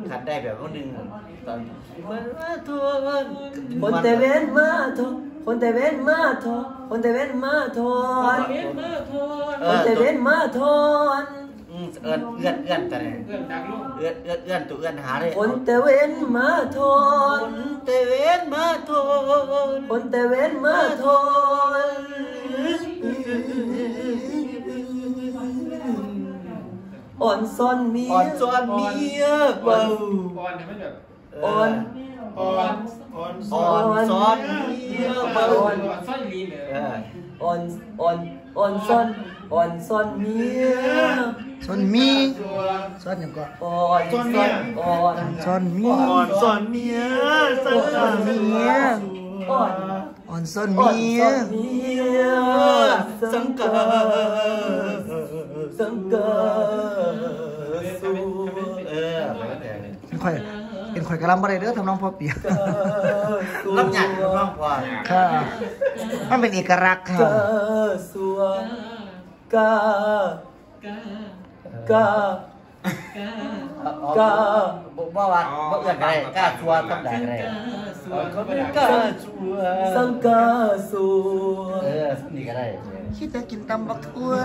ขัดได้แบบว่านึงตอนมาทัวคนแต่เว้นมาทอคนแต่เว้นมาทอคนแต่เว้นมาทอคนแต่เว้นมาทอนเอื้อนแต่ไหนเอื้อนตัวเอื้อนหาเลยคนแต่เว้นมาทอนคนแต่เว้นมาทอนคนแต่เว้นมาทอนอ่อนซ้อนเมียเบาอ่อนเนี่ยมันแบบอ่อนซ้อนเมียเบาซ่อนลีเลยอ่อนซ้อนเมียซ้อนมีซ้อนอย่างก็อ่อนซ้อนเมียซ้อนเมียซ้อนเมียซ้อนเมียอ่อนซ้อนเมียสังกาสูเป็นข่อยกระลำบ่ได้เด้อทำน้องพ่อเปียกรับหยัดน้องพ่อค่ะมันเป็นเอกลักษณ์ค่ะสัวกบ่ว่าบ่เอื้อนได้กล้าชัวต้องได้ได้เขาเป็นกล้าชัวสังกาสัวนี่ก็ได้คิดจะกินตำบักทั่ว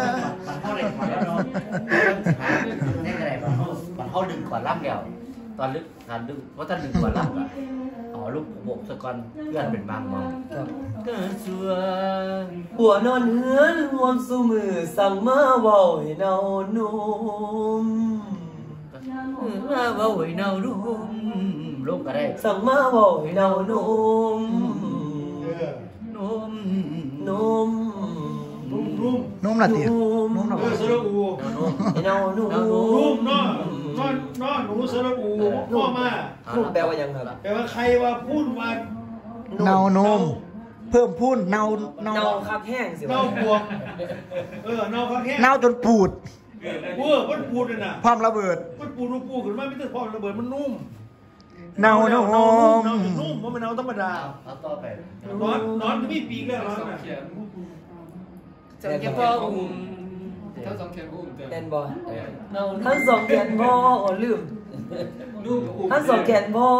นี่ก็ได้มันเขาดึงก่อนรับเดียวตอนลึกหันดึงว่าถ้าดึงก่อนรับอ่ะอ๋อลูกบกสะกอนเพื่อนเป็นบางมองก็ชัวหัวนอนเฮือนรวมสู่มือสั่งมาเว้าให้เนานุ่มมาเว้าให้เนานุ่มลูกก็ได้สั่งมาเว้าให้เนานุ่มนุ่มละตินุ่มละสระอูเนานุ่มน้อหนูสระอูพ่อมานุ่มแปลว่ายังครับแปลว่าใครว่าพูดว่าเนานุ่มเพิ่มพูนเนาคักแห้งสิเนาบวกเนาคักแห้งเนาจนปูดมันปูดเลยนะความระเบิดมันปูขึ้นมาไม่ใช่ความระเบิดมันนุ่มเนานุ่มมันเป็นเนาธรรมดาต่อไปนอนจะมีปีกแล้วนอนจังแค่พ่อทั้งสองแขนอุ้มเต้นบ่ทั้งสองแขนพ่อลืมทั้งสองแขนพ่อ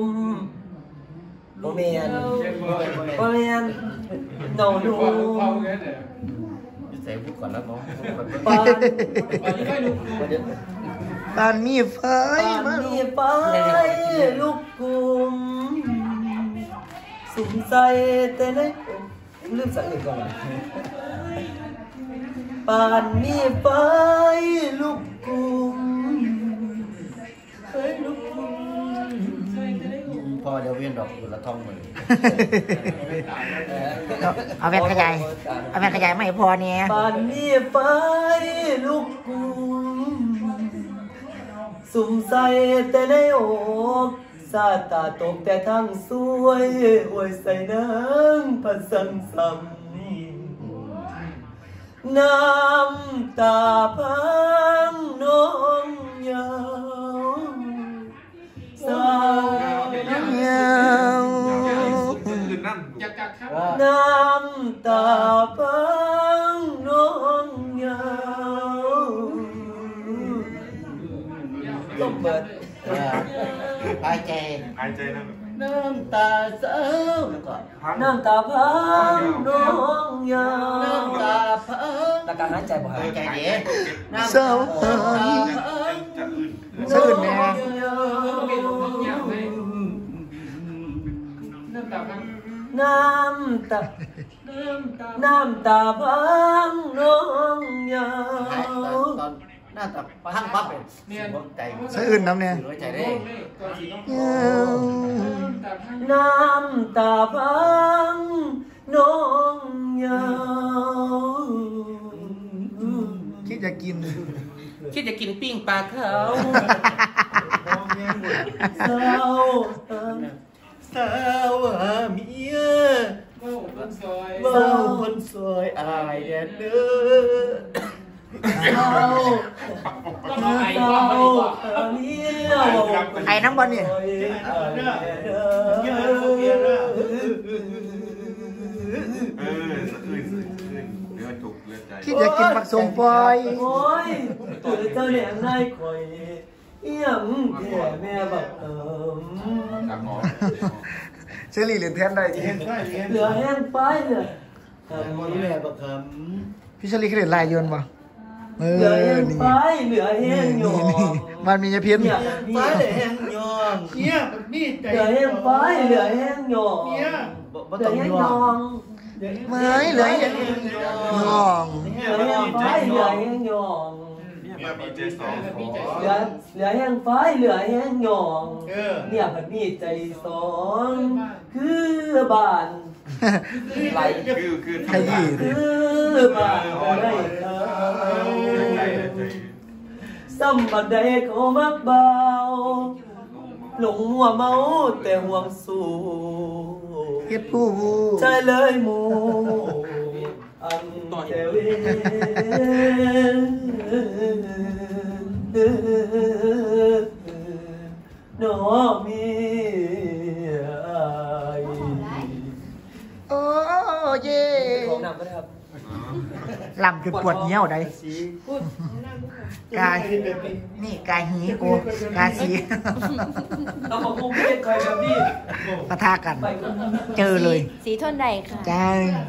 โมเมนเนานุ่มใส่พูดก่อนแล้วน้องปานมีไฟลูกกุมสุ่มใจแต่ไหนลืมสักหนึ่งก่อนปานมีไฟลูกกุมพอเดี๋ยวเวียนดอกกุหลาบทองมือเอาแว่นขยายไม่พอเนี่ยปานมีไฟลูกกุมสุ่มใส่แต่ในอกซาตาตกแต่ทั้งสวยอวยใส่น้ำพันสังซ้ำน้ำตาพังน้องยาวสาวน้ำตาพังน้องยาวต้องเปิดหายใจนะน้ำตาเศร้าน้ำตาพังน้องยาวน้ำตาพังตาการหายใจบ่หายใจเดียเศร้าซื่นแน่น้ำตาพังน้องยาวหน้าตาพังปั๊บเลยใจซื่นน้ำเนี่ยใจได้น้ำตาพังน้องยาวคิดจะกินปิ้งปลาเขาสาวเมียเฝ้าคนซอยอายเด้อไอ้น้ำบอลเนี่ยคิดจะกินผักสมปอยโอ้ยตัวเจ้าเหลี่ยงนายคอยเอี่ยมแท่แม่บักเชอรี่เรียนแทนได้จริงเหลือแห้งไปเลยแม่บักพี่เชอรี่เคยเรียนลายยนต์ป่ะเหลือแห้งไปเหลือแห้งยอมมันมีเพี้ยนไปเลยแห้งยอมเนี่ยมันมีใจเหลือแห้งไปเหลือแห้งยอมเนี่ยเหลือแห้งยอมไม่เหลืออย่างงองเหลือแห้งไปเหลือแห้งยอมเนี่ยมีใจสองเหลือแห้งไฟเหลือแห้งหยองเนี่ยมันมีใจสองคือบ้านไหลคือขยี้คือบ้านอะไรซ้ำบัดใดเขามักเบาหลงหัวเมาแต่ห่วงสู้เฮ็ดผู้ใจเลยหมูอันเทวินน้อมีโอ้เย่ของนำก็ได้ครับลำจุดปวดเงี้ยวได้กายนี่กายหีโอกายสีเราบอกคงไม่เป็นใครครับพี่ปะทะกัน เจอเลยสีทนใดค่ะจ้า